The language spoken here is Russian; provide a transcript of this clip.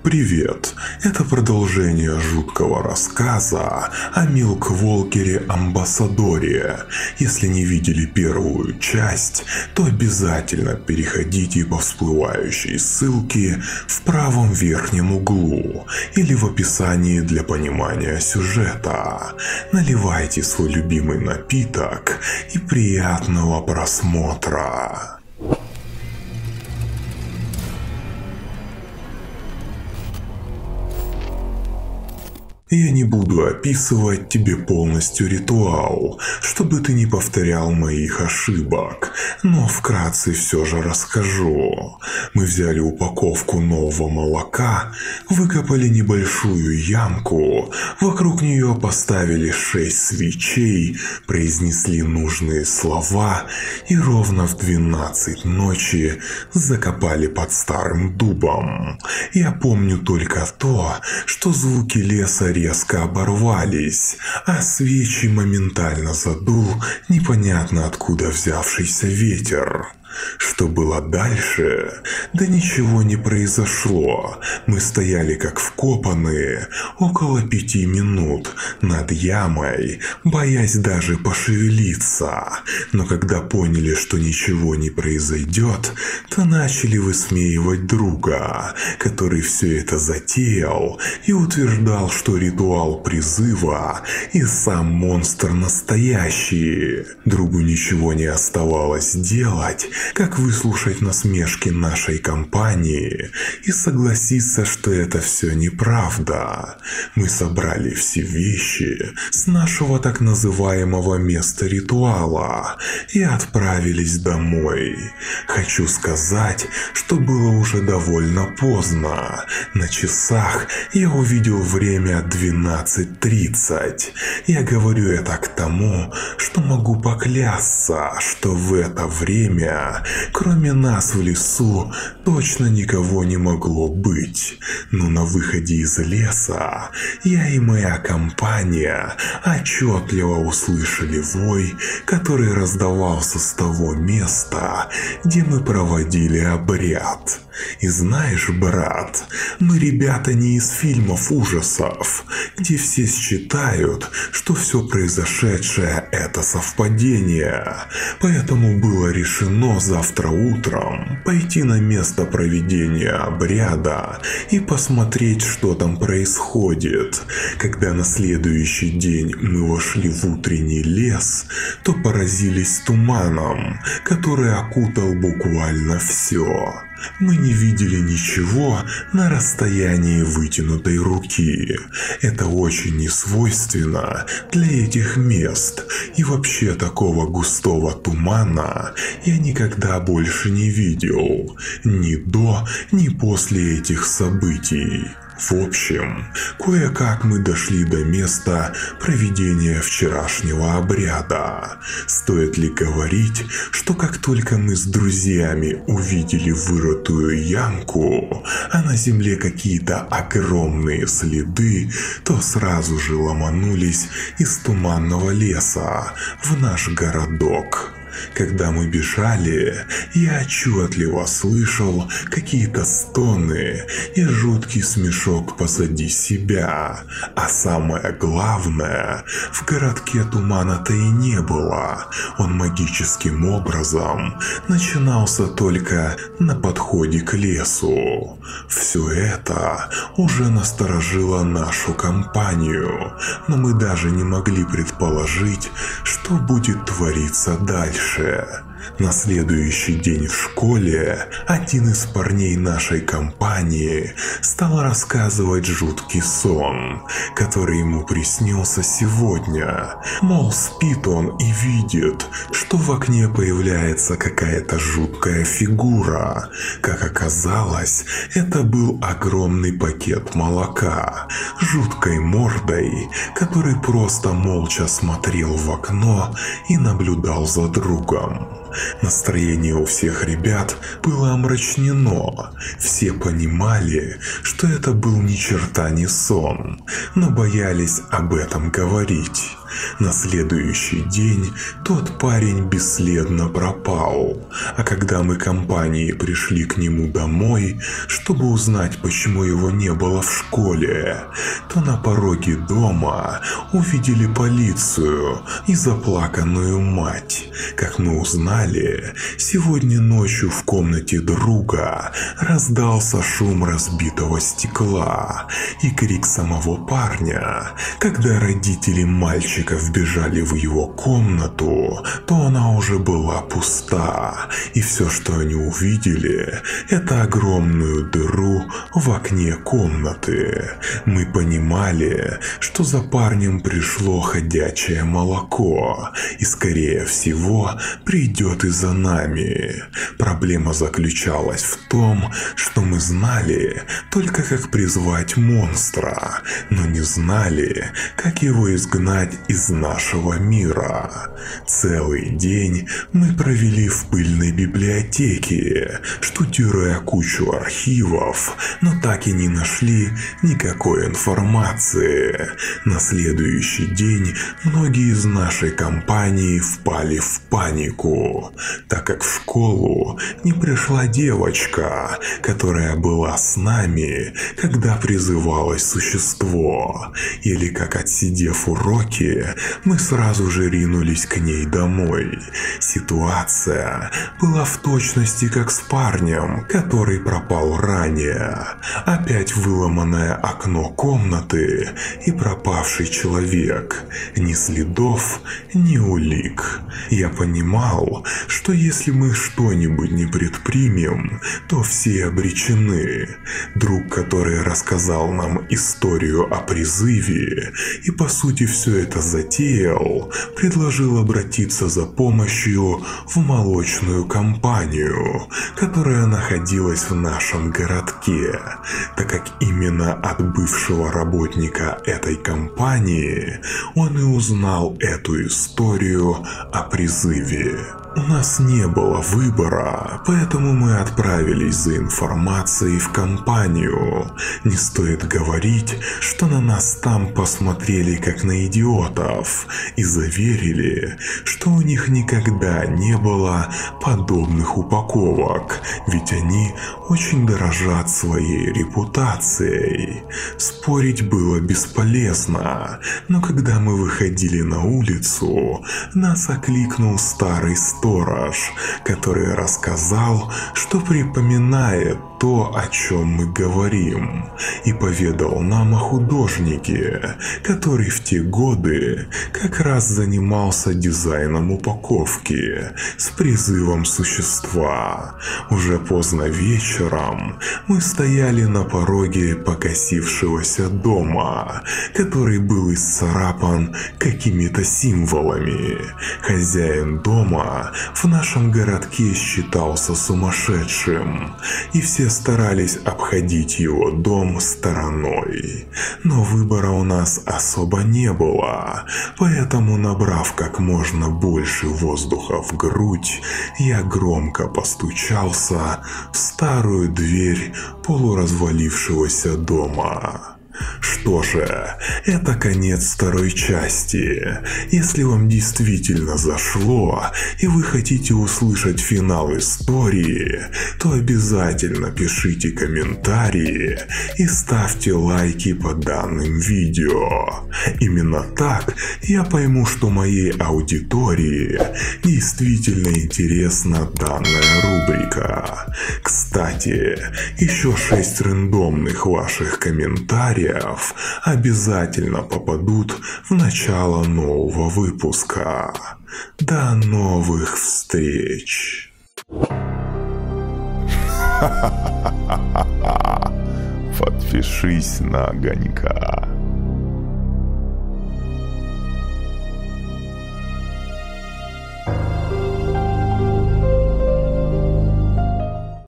Привет! Это продолжение жуткого рассказа о Милк-Волкере Амбассадоре. Если не видели первую часть, то обязательно переходите по всплывающей ссылке в правом верхнем углу или в описании для понимания сюжета. Наливайте свой любимый напиток и приятного просмотра! Я не буду описывать тебе полностью ритуал, чтобы ты не повторял моих ошибок, но вкратце все же расскажу. Мы взяли упаковку нового молока, выкопали небольшую ямку, вокруг нее поставили 6 свечей, произнесли нужные слова и ровно в 12 ночи закопали под старым дубом. Я помню только то, что звуки леса резко оборвались, а свечи моментально задул непонятно откуда взявшийся ветер. Что было дальше? Да ничего не произошло. Мы стояли как вкопанные около 5 минут над ямой, боясь даже пошевелиться. Но когда поняли, что ничего не произойдет, то начали высмеивать друга, который все это затеял и утверждал, что ритуал призыва и сам монстр настоящий. Другу ничего не оставалось делать, как выслушать насмешки нашей компании и согласиться, что это все неправда. Мы собрали все вещи с нашего так называемого места ритуала и отправились домой. Хочу сказать, что было уже довольно поздно. На часах я увидел время 12:30. Я говорю это к тому, что могу поклясться, что в это время кроме нас в лесу точно никого не могло быть. Но на выходе из леса я и моя компания отчетливо услышали вой, который раздавался с того места, где мы проводили обряд. И знаешь, брат, мы ребята не из фильмов ужасов, где все считают, что все произошедшее это совпадение. Поэтому было решено завтра утром пойти на место проведения обряда и посмотреть, что там происходит. Когда на следующий день мы вошли в утренний лес, то поразились туманом, который окутал буквально все. Мы не видели ничего на расстоянии вытянутой руки. Это очень несвойственно для этих мест, и вообще такого густого тумана я никогда больше не видел, ни до, ни после этих событий. В общем, кое-как мы дошли до места проведения вчерашнего обряда. Стоит ли говорить, что как только мы с друзьями увидели вырытую ямку, а на земле какие-то огромные следы, то сразу же ломанулись из туманного леса в наш городок. Когда мы бежали, я отчетливо слышал какие-то стоны и жуткий смешок позади себя. А самое главное, в городке тумана-то и не было. Он магическим образом начинался только на подходе к лесу. Все это уже насторожило нашу компанию, но мы даже не могли предположить, что будет твориться дальше. На следующий день в школе один из парней нашей компании стал рассказывать жуткий сон, который ему приснился сегодня. Мол, спит он и видит, что в окне появляется какая-то жуткая фигура. Как оказалось, это был огромный пакет молока с жуткой мордой, который просто молча смотрел в окно и наблюдал за другом. Настроение у всех ребят было омрачнено. Все понимали, что это был ни черта не сон, но боялись об этом говорить. На следующий день тот парень бесследно пропал, а когда мы компанией пришли к нему домой, чтобы узнать, почему его не было в школе, то на пороге дома увидели полицию и заплаканную мать. Как мы узнали, сегодня ночью в комнате друга раздался шум разбитого стекла и крик самого парня. Когда родители мальчика вбежали в его комнату, то она уже была пуста, и все, что они увидели, это огромную дыру в окне комнаты. Мы понимали, что за парнем пришло ходячее молоко, и скорее всего придет и за нами. Проблема заключалась в том, что мы знали только как призвать монстра, но не знали, как его изгнать из нашего мира. Целый день мы провели в пыльной библиотеке, штудируя кучу архивов, но так и не нашли никакой информации. На следующий день многие из нашей компании впали в панику, так как в школу не пришла девочка, которая была с нами, когда призывалось существо. Или как, отсидев уроки, мы сразу же ринулись к ней домой. Ситуация была в точности как с парнем, который пропал ранее. Опять выломанное окно комнаты и пропавший человек. Ни следов, ни улик. Я понимал, что если мы что-нибудь не предпримем, то все обречены. Друг, который рассказал нам историю о призыве и по сути все это затеял, предложил обратиться за помощью в молочную компанию, которая находилась в нашем городке, так как именно от бывшего работника этой компании он и узнал эту историю о призыве. У нас не было выбора, поэтому мы отправились за информацией в компанию. Не стоит говорить, что на нас там посмотрели как на идиотов и заверили, что у них никогда не было подобных упаковок, ведь они очень дорожат своей репутацией. Спорить было бесполезно, но когда мы выходили на улицу, нас окликнул старый сторож, который рассказал, что припоминает то, о чем мы говорим, и поведал нам о художнике, который в те годы как раз занимался дизайном упаковки с призывом существа. Уже поздно вечером мы стояли на пороге покосившегося дома, который был исцарапан какими-то символами. Хозяин дома в нашем городке считался сумасшедшим, и все старались обходить его дом стороной. Но выбора у нас особо не было, поэтому, набрав как можно больше воздуха в грудь, я громко постучался в старую дверь полуразвалившегося дома. Что же, это конец второй части. Если вам действительно зашло и вы хотите услышать финал истории, то обязательно пишите комментарии и ставьте лайки под данным видео. Именно так я пойму, что моей аудитории действительно интересна данная рубрика. Кстати, еще 6 рандомных ваших комментариев обязательно попадут в начало нового выпуска. До новых встреч! Подпишись на Огонька.